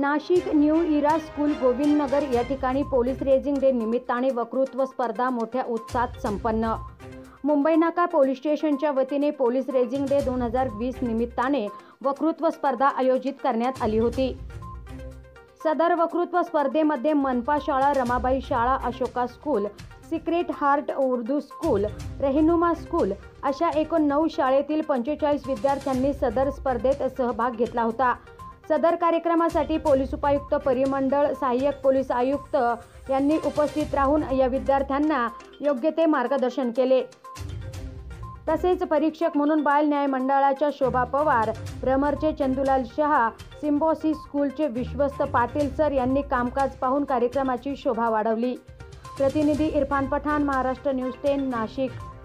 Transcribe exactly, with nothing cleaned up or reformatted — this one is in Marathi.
Nashik new era school Govindnagar या ठिकाणी पोलीस रेजिंग डे निमित्ताने वक्तृत्व स्पर्धा मोठ्या उत्साहात संपन्न। मुंबई नाका पोलीस स्टेशनच्या वतीने पोलीस रेजिंग डे दोन हजार वीस निमित्ताने वक्तृत्व स्पर्धा आयोजित करण्यात आली होती। सदर वक्तृत्व स्पर्धेमध्ये मनपा शाळा, रमाबाई शाळा, Ashoka school, sacred heart Urdu school, Rahnuma school अशा एकूण नऊ शाळेतील पंचेचाळीस विद्यार्थ्यांनी सदर स्पर्धेत सहभाग घेतला होता। सदर कार्यक्रमासाठी पोलीस उपायुक्त परिमंडळ, सहाय्यक पोलीस आयुक्त यांनी उपस्थित राहून या विद्यार्थ्यांना योग्य ते मार्गदर्शन केले। तसेच परीक्षक म्हणून बाल न्याय मंडळाच्या शोभा पवार, भ्रमरचे चंदुलाल शहा, सिम्बॉसिस स्कूलचे विश्वस्त पाटील सर यांनी कामकाज पाहून कार्यक्रमाची शोभा वाढवली। प्रतिनिधी इरफान पठाण, महाराष्ट्र न्यूज टेन, नाशिक।